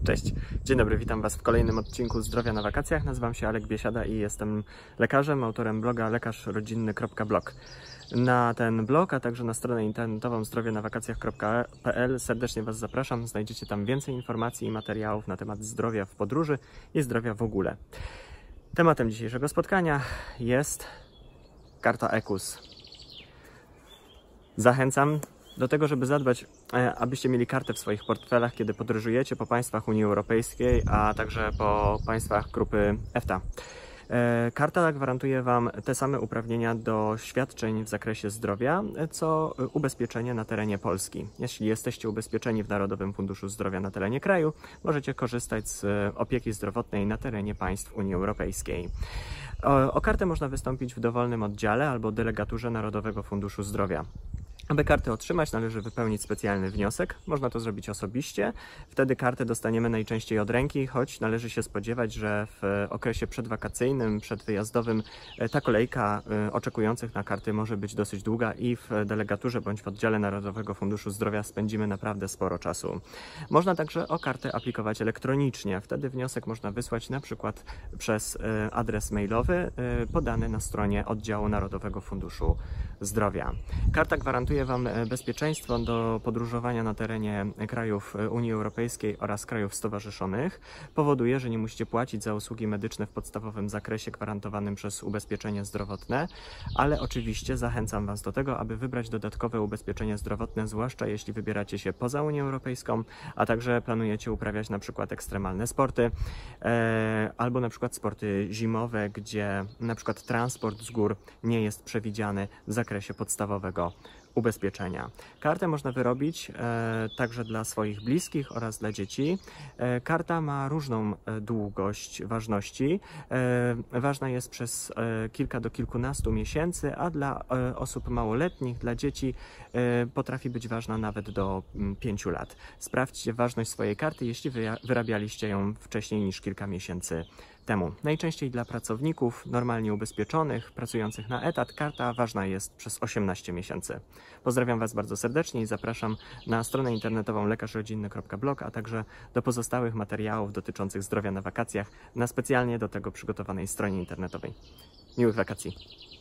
Cześć, dzień dobry, witam Was w kolejnym odcinku Zdrowia na wakacjach. Nazywam się Alek Biesiada i jestem lekarzem, autorem bloga lekarzrodzinny.blog. Na ten blog, a także na stronę internetową zdrowienawakacjach.pl serdecznie Was zapraszam. Znajdziecie tam więcej informacji i materiałów na temat zdrowia w podróży i zdrowia w ogóle. Tematem dzisiejszego spotkania jest karta EKUS. Zachęcam do tego, żeby zadbać, abyście mieli kartę w swoich portfelach, kiedy podróżujecie po państwach Unii Europejskiej, a także po państwach grupy EFTA. Karta gwarantuje Wam te same uprawnienia do świadczeń w zakresie zdrowia, co ubezpieczenie na terenie Polski. Jeśli jesteście ubezpieczeni w Narodowym Funduszu Zdrowia na terenie kraju, możecie korzystać z opieki zdrowotnej na terenie państw Unii Europejskiej. O kartę można wystąpić w dowolnym oddziale albo delegaturze Narodowego Funduszu Zdrowia. Aby kartę otrzymać, należy wypełnić specjalny wniosek. Można to zrobić osobiście. Wtedy kartę dostaniemy najczęściej od ręki, choć należy się spodziewać, że w okresie przedwakacyjnym, przedwyjazdowym ta kolejka oczekujących na karty może być dosyć długa i w delegaturze bądź w oddziale Narodowego Funduszu Zdrowia spędzimy naprawdę sporo czasu. Można także o kartę aplikować elektronicznie. Wtedy wniosek można wysłać na przykład przez adres mailowy podany na stronie oddziału Narodowego Funduszu Zdrowia. Karta gwarantuje Wam bezpieczeństwo do podróżowania na terenie krajów Unii Europejskiej oraz krajów stowarzyszonych. Powoduje, że nie musicie płacić za usługi medyczne w podstawowym zakresie gwarantowanym przez ubezpieczenie zdrowotne, ale oczywiście zachęcam Was do tego, aby wybrać dodatkowe ubezpieczenie zdrowotne, zwłaszcza jeśli wybieracie się poza Unię Europejską, a także planujecie uprawiać na przykład ekstremalne sporty albo na przykład sporty zimowe, gdzie na przykład transport z gór nie jest przewidziany w zakresie podstawowego ubezpieczenia. Kartę można wyrobić także dla swoich bliskich oraz dla dzieci. Karta ma różną długość ważności. Ważna jest przez kilka do kilkunastu miesięcy, a dla osób małoletnich, dla dzieci potrafi być ważna nawet do 5 lat. Sprawdźcie ważność swojej karty, jeśli wyrabialiście ją wcześniej niż kilka miesięcy temu. Najczęściej dla pracowników normalnie ubezpieczonych, pracujących na etat, karta ważna jest przez 18 miesięcy. Pozdrawiam Was bardzo serdecznie i zapraszam na stronę internetową lekarzrodzinny.blog, a także do pozostałych materiałów dotyczących zdrowia na wakacjach na specjalnie do tego przygotowanej stronie internetowej. Miłych wakacji!